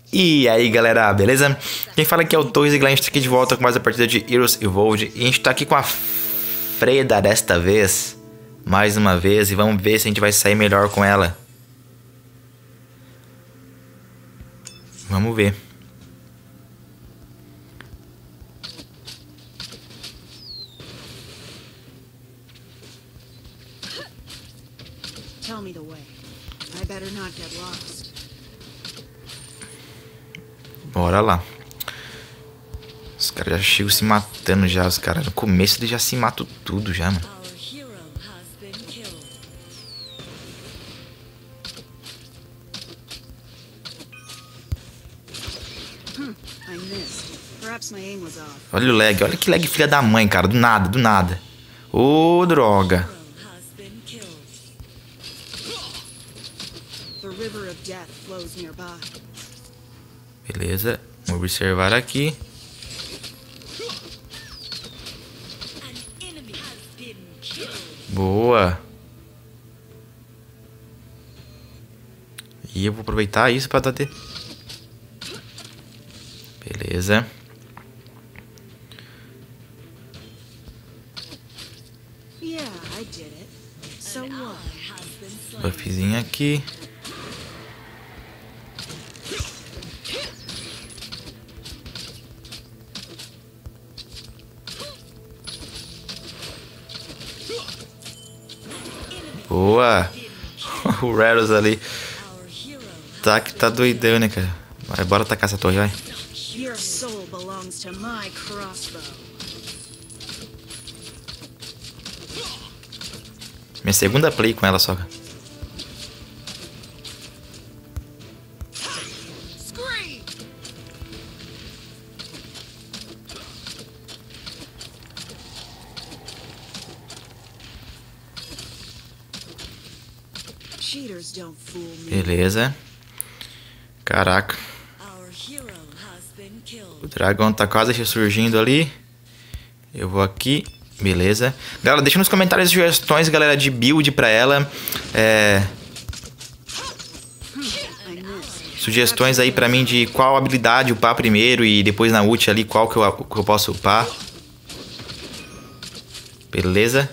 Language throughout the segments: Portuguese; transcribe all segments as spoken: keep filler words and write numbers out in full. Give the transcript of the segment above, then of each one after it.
E aí galera, beleza? Quem fala aqui é o Torres e a gente tá aqui de volta com mais a partida de Heroes Evolved. E a gente tá aqui com a Freda desta vez, mais uma vez, e vamos ver se a gente vai sair melhor com ela. Vamos ver. Tell me the way. I better not get lost. Bora lá. Os caras já chegam se matando já, os caras. No começo eles já se matam tudo já, mano. Olha o lag, olha que lag filha da mãe, cara. Do nada, do nada. Ô, droga. Beleza, vamos observar aqui. Boa. E eu vou aproveitar isso pra dar de... Beleza. Buffzinho aqui. Boa. O Raros ali tá que tá doidão, né, cara? Vai, bora atacar essa torre, vai. Minha segunda play com ela só. Beleza. Caraca. O dragão tá quase ressurgindo ali. Eu vou aqui. Beleza. Galera, deixa nos comentários sugestões, galera, de build pra ela. É... Sugestões aí pra mim de qual habilidade upar primeiro e depois na ult ali qual que eu, que eu posso upar. Beleza.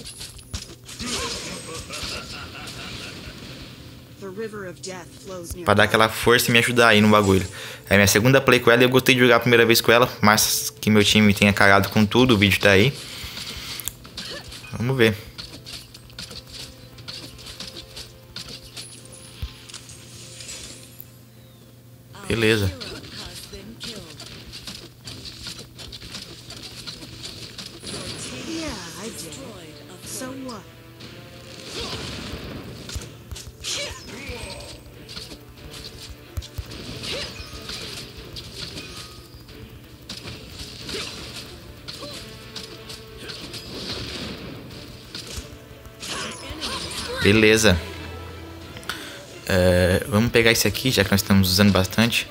Pra dar aquela força e me ajudar aí no bagulho. É minha segunda play com ela e eu gostei de jogar a primeira vez com ela. Mas que meu time tenha cagado com tudo, o vídeo tá aí. Vamos ver. Beleza. Beleza. É, vamos pegar esse aqui, já que nós estamos usando bastante.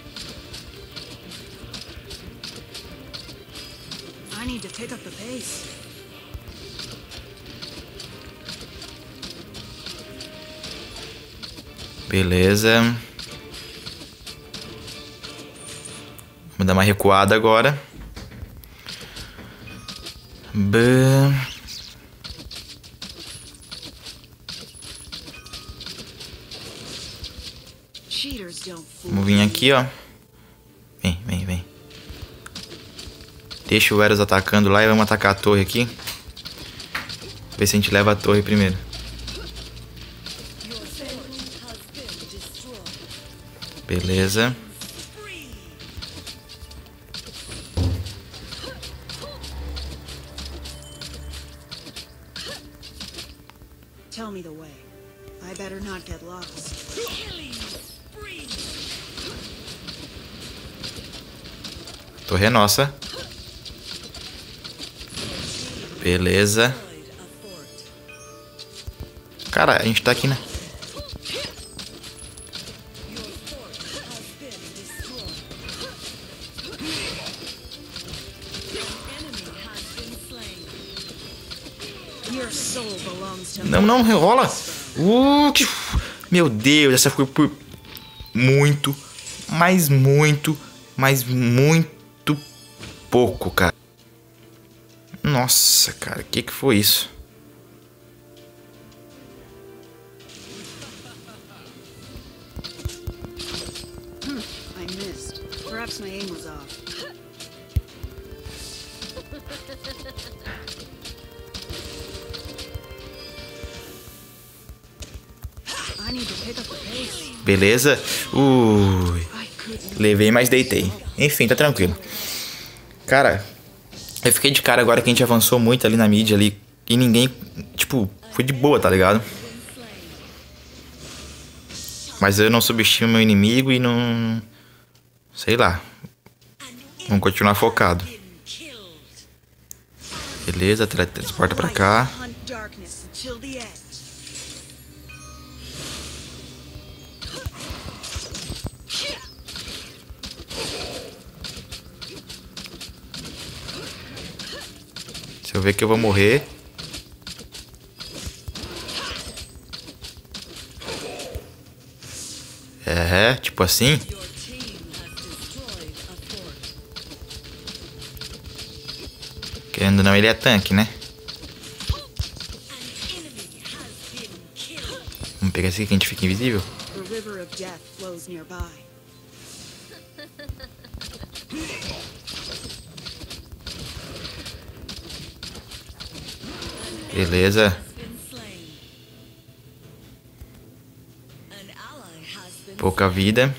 Beleza. Vamos dar uma recuada agora. Bem... Vamos vir aqui, ó. Vem, vem, vem. Deixa o Eros atacando lá e vamos atacar a torre aqui. Ver se a gente leva a torre primeiro. Beleza. Tell me the way. I better not get lost. Torre é nossa. Beleza. Cara, a gente tá aqui, né? Não, não, rola. Uh, que... Meu Deus, essa foi por muito, mas muito, mas muito pouco, cara. Nossa, cara, o que que foi isso? I missed. Perhaps my aim was off. I need to pick up the pace. Beleza? Ui. I couldn't. Levei, mas deitei. Enfim, tá tranquilo. Cara, eu fiquei de cara agora que a gente avançou muito ali na mídia ali. E ninguém, tipo, foi de boa, tá ligado? Mas eu não subestimo meu inimigo e não... Sei lá. Vamos continuar focado. Beleza, transporta pra cá. Hunt darkness until the end. Se eu ver que eu vou morrer... É, tipo assim. Querendo ou não, ele é tanque, né? Vamos pegar esse aqui que a gente fica invisível. The river of death flows nearby. Beleza. Pouca vida.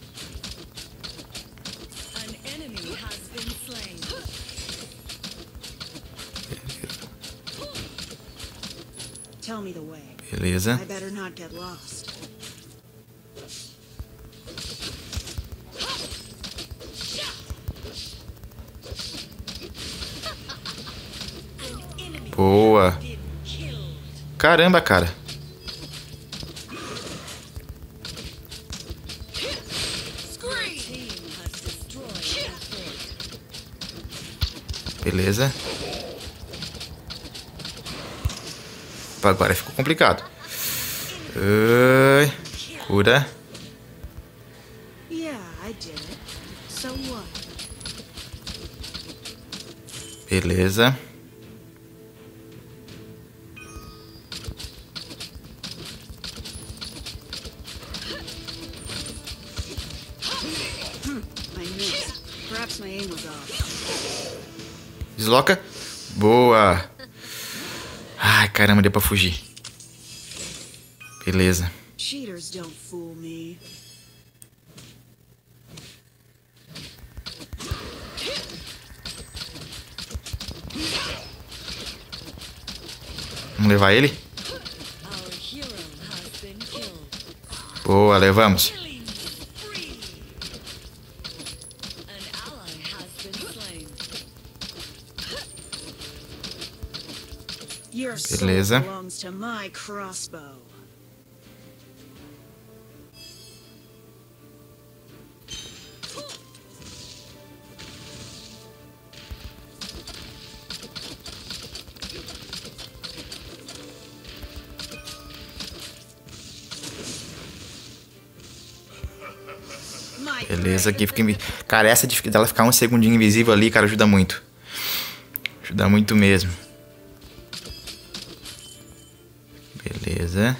Tell me the way. Beleza. I better not get lost. Boa. Caramba, cara. Beleza. Opa, agora ficou complicado. Ai, cura. Yeah, I did it. So what? Beleza. I missed. Perhaps my aim was off. Desloca. Boa. Ai, caramba, deu pra fugir. Beleza. Cheaters don't fool me. Vamos levar ele? Boa, levamos. Your soul Beleza. belongs to my crossbow. My Beleza, aqui prey. fica invi... Cara, essa de dela ficar um segundinho invisível ali, cara, ajuda muito. Ajuda muito mesmo. Beleza.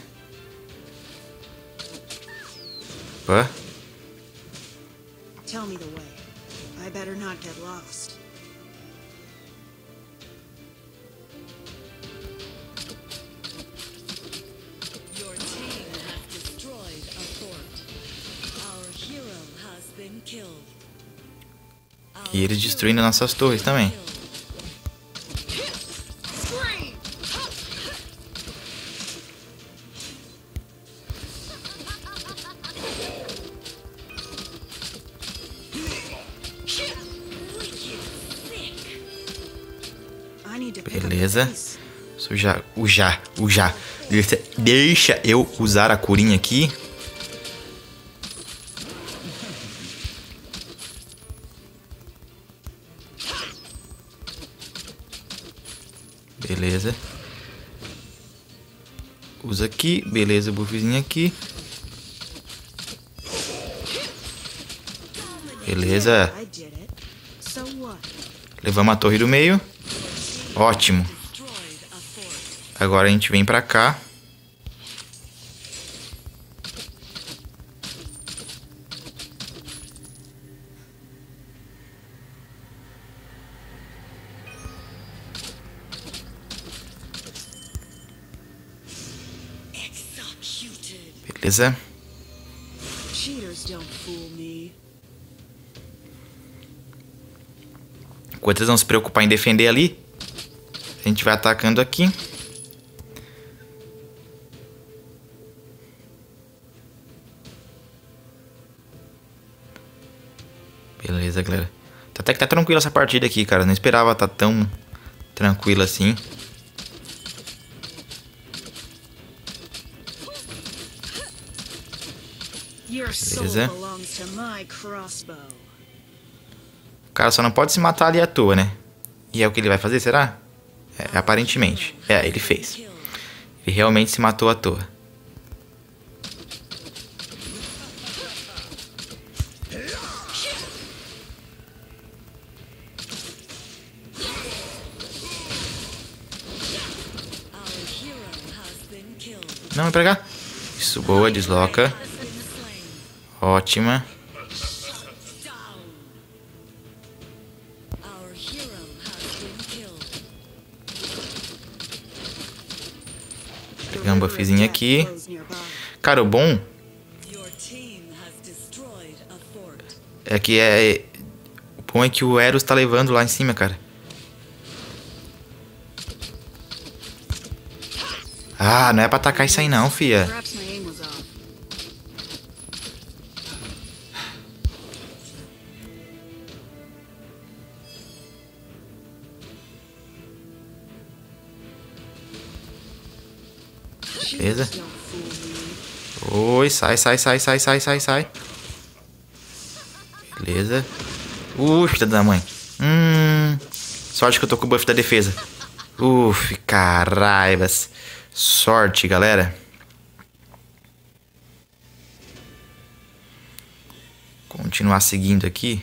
Opa. Tell me the way. I better not get lost. Your team has destroyed a fort. Our hero has been killed. E eles destruindo nossas torres também. I need to pick up the Beleza. pace. Sujar, o já, o já. Deixa, deixa eu usar a curinha aqui. Beleza. Usa aqui. Beleza, buffzinho aqui. Beleza. I did it. So what? Levamos a torre do meio. Ótimo. Destroyed a fort. Agora a gente vem pra cá. Executed. Beleza. Cheaters don't fool me. Enquanto eles vão se preocupar em defender ali, a gente vai atacando aqui. Beleza, galera. Até que tá tranquila essa partida aqui, cara. Não esperava estar tão tranquila assim. Your soul Beleza. belongs to my crossbow. O cara só não pode se matar ali à toa, né? E é o que ele vai fazer, será? É, aparentemente. É, ele fez. Killed. Ele realmente se matou à toa. Our hero has been killed. Não, vem pra cá. Isso, boa, desloca. Has been slain. Ótima. Down. Our hero has been killed. Pegar um buffzinho aqui. Flows nearby. Cara, o bom Your team has destroyed a fort. é que é... O bom é que o Eros tá levando lá em cima, cara. Ah, não é pra atacar isso aí não, fia. Perhaps my aim was off. Beleza. Cheaters don't fool me. Oi, sai, sai, sai, sai, sai, sai, sai. Beleza. Uf, filha da mãe. Hum. Sorte que eu tô com o buff da defesa. Uf, caraivas. Sorte, galera. Continuar seguindo aqui.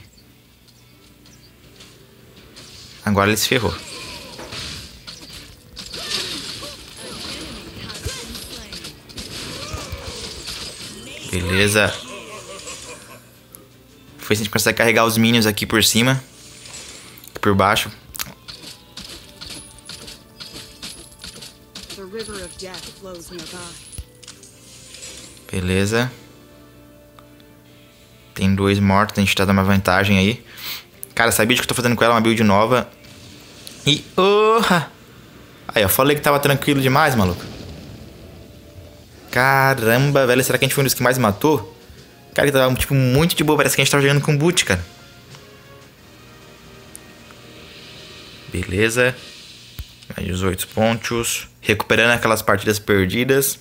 Agora ele se ferrou. Beleza. Foi se a gente consegue carregar os minions aqui por cima. Aqui por baixo. The river of death flows nearby. Beleza. Tem dois mortos, a gente tá dando uma vantagem aí. Cara, essa build que eu tô fazendo com ela é uma build nova. E... Orra! Aí, eu falei que tava tranquilo demais, maluco. Caramba, velho. Será que a gente foi um dos que mais matou? Cara, que tava, tipo, muito de boa. Parece que a gente tava jogando com boot, cara. Beleza. Mais dezoito pontos. Recuperando aquelas partidas perdidas.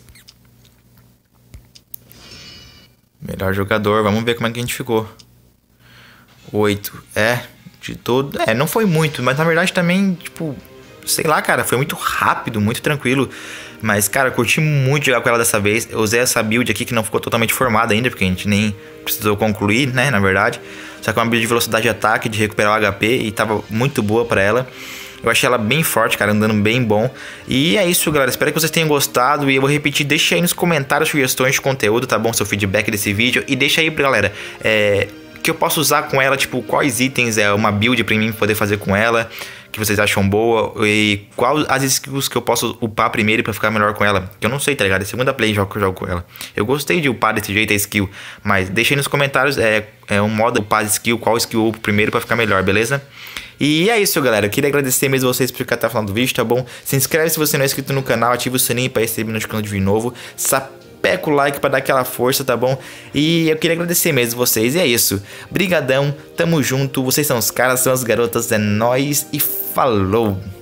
Melhor jogador. Vamos ver como é que a gente ficou. oito. É, de todo... É, não foi muito. Mas na verdade também, tipo... Sei lá, cara. Foi muito rápido, muito tranquilo. Mas, cara, eu curti muito jogar com ela dessa vez. Eu usei essa build aqui que não ficou totalmente formada ainda. Porque a gente nem precisou concluir, né, na verdade. Só que é uma build de velocidade de ataque, de recuperar o H P. E tava muito boa pra ela. Eu achei ela bem forte, cara, andando bem bom. E é isso, galera. Espero que vocês tenham gostado. E eu vou repetir, deixa aí nos comentários sugestões de conteúdo, tá bom? Seu feedback desse vídeo. E deixa aí, galera, é... que eu posso usar com ela, tipo, quais itens é uma build pra mim poder fazer com ela, que vocês acham boa, e quais as skills que eu posso upar primeiro pra ficar melhor com ela. Que eu não sei, tá ligado? É a segunda play que eu jogo com ela. Eu gostei de upar desse jeito a skill, mas deixa aí nos comentários é, é um modo upar a skill, qual skill eu upo primeiro pra ficar melhor, beleza? E é isso, galera. Eu queria agradecer mesmo vocês por ficar até o final do vídeo, tá bom? Se inscreve se você não é inscrito no canal, ativa o sininho pra receber notificação de vídeo novo. Sapeca o like pra dar aquela força, tá bom? E eu queria agradecer mesmo vocês. E é isso. Brigadão, tamo junto. Vocês são os caras, são as garotas. É nóis e falou!